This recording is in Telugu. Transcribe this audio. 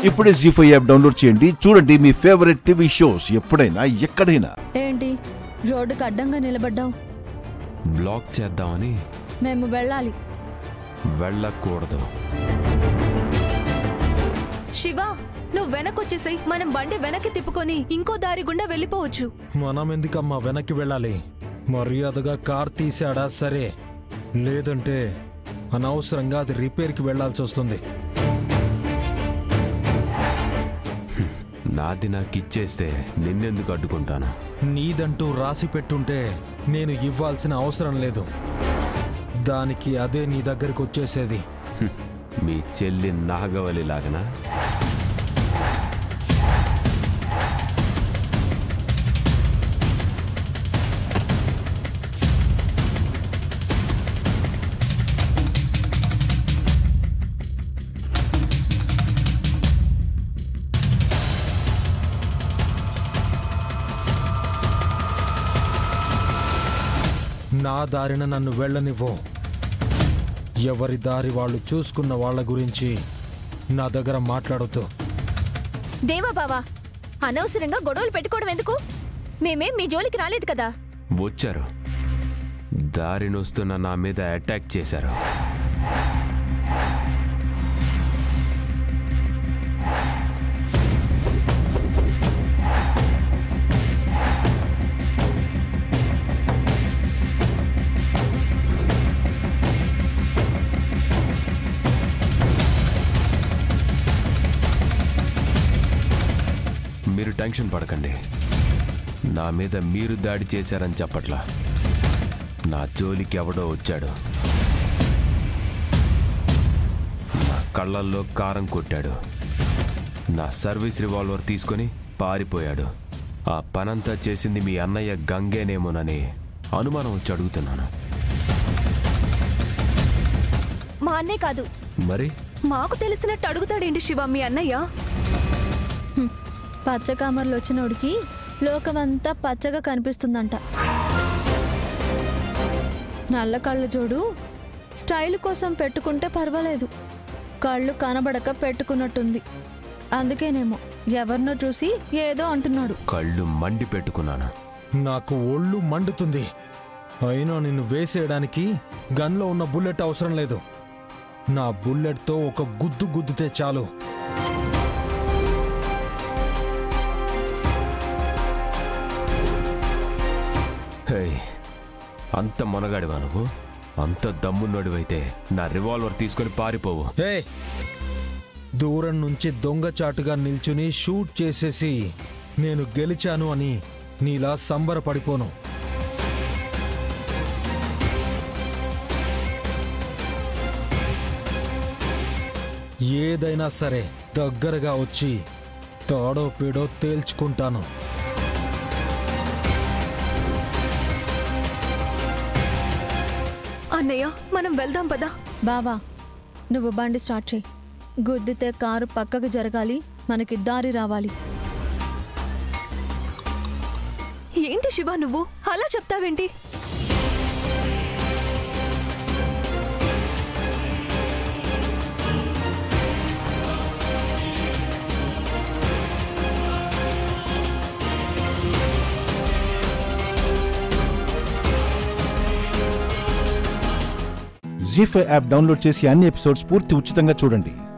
ఇప్పుడే జీ5 యాప్ డౌన్లోడ్ చేయండి. చూడండి మీ ఫేవరెట్ టీవీ షోస్ ఎప్పుడైనా ఎక్కడైనా. ఏంటి రోడ్డుకు అడ్డంగా నిలబడ్డావు? బ్లాక్ చేద్దామని. మేము వెళ్ళాలి. వెళ్ళకూడదు. శివ, నువ్వు వెనకొచ్చేసాయి. మనం బండి వెనక్కి తిప్పుకొని ఇంకో దారి గుండా వెళ్ళిపోవచ్చు. మనం ఎందుకమ్మా వెనక్కి వెళ్ళాలి? మర్యాదగా కార్ తీసాడా సరే, లేదంటే అనవసరంగా అది రిపేర్కి వెళ్లాల్సి వస్తుంది. నాది నాకు ఇచ్చేస్తే నిన్నెందుకు అడ్డుకుంటాను? నీదంటూ రాసి పెట్టుంటే నేను ఇవ్వాల్సిన అవసరం లేదు. దానికి అదే నీ దగ్గరికి వచ్చేసేది. మీ చెల్లి నాగవలి లాగనా? నా దారిన నన్ను వెళ్ళనివ్వు. ఎవరి దారి వాళ్ళు చూసుకున్న వాళ్ళ గురించి నా దగ్గర మాట్లాడొద్దు. దేవా బావా, అనవసరంగా గొడవలు పెట్టుకోవడం ఎందుకు? మేమేం మీ జోలికి రాలేదు కదా. వచ్చారు, దారినొస్తున్న నా మీద అటాక్ చేశారు. మీరు టెన్షన్ పడకండి. నా మీద మీరు దాడి చేశారని చెప్పట్లా. నా జోలికి ఎవడో వచ్చాడు. నా కళ్ళల్లో కారం కొట్టాడు. నా సర్వీస్ రివాల్వర్ తీసుకొని పారిపోయాడు. ఆ పనంతా చేసింది మీ అన్నయ్య గంగేనేమోనని అనుమానం వచ్చి అడుగుతున్నాను. మా అన్నయ్య కాదు. మరి మాకు తెలిసినట్టు అడుగుతాడేంటి శివ మీ అన్నయ్య? పచ్చకామర్లు వచ్చినోడికి లోకమంతా పచ్చగా కనిపిస్తుందంట. నల్ల కళ్ళు చూడు, స్టైల్ కోసం పెట్టుకుంటే పర్వాలేదు, కళ్ళు కనబడక పెట్టుకున్నట్టుంది. అందుకేనేమో ఎవరినో చూసి ఏదో అంటున్నాడు. కళ్ళు మండి పెట్టుకున్నాను. నాకు ఒళ్ళు మండుతుంది. అయినా నిన్ను వేసేయడానికి గన్లో ఉన్న బుల్లెట్ అవసరం లేదు. నా బుల్లెట్తో ఒక గుద్దు గుద్దితే చాలు. అంత మొనగాడివా నువ్వు? అంత దమ్మున్నోడివైతే నా రివాల్వర్ తీసుకొని పారిపోవు. దూరం నుంచి దొంగచాటుగా నిల్చుని షూట్ చేసేసి నేను గెలిచాను అని నీలా సంబరపడిపోను. ఏదైనా సరే దగ్గరగా వచ్చి తాడో పీడో తేల్చుకుంటాను. అన్నయ్య, మనం వెళ్దాం పదా. బావా, నువ్వు బండి స్టార్ట్ చేయి. గుద్దితే కారు పక్కకు జరగాలి, మనకి దారి రావాలి. ఏంటి శివ నువ్వు అలా చెప్తావేంటి? జీ5 యాప్ డౌన్లోడ్ చేసి అన్ని ఎపిసోడ్స్ పూర్తి ఉచితంగా చూడండి.